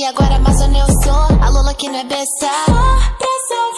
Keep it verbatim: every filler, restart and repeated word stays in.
agora Amazônia eu sou a Lola que não é besta. Só pra salvar